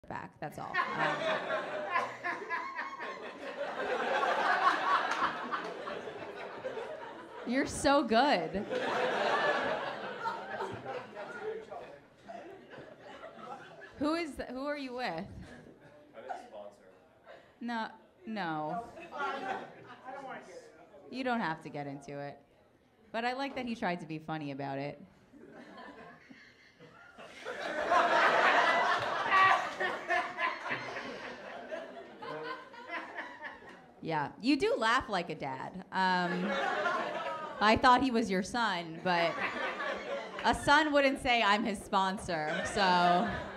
back. That's all. You're so good. Who are you with? I didn't sponsor. No. I don't want to get it. You don't have to get into it. But I like that he tried to be funny about it. Yeah, you do laugh like a dad. I thought he was your son, but a son wouldn't say I'm his sponsor, so...